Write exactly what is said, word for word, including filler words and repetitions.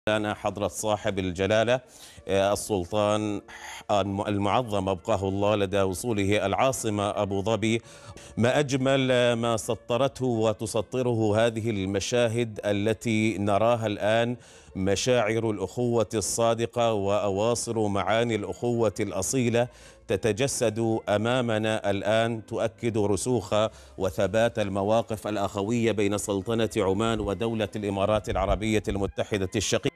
أنا حضرة صاحب الجلالة آه، السلطان المعظم أبقاه الله لدى وصوله العاصمة أبو ظبي. ما أجمل آه، ما سطرته وتسطره هذه المشاهد التي نراها الآن، مشاعر الأخوة الصادقة وأواصر معاني الأخوة الأصيلة تتجسد أمامنا الآن، تؤكد رسوخ وثبات المواقف الأخوية بين سلطنة عمان ودولة الإمارات العربية المتحدة الشقيقة.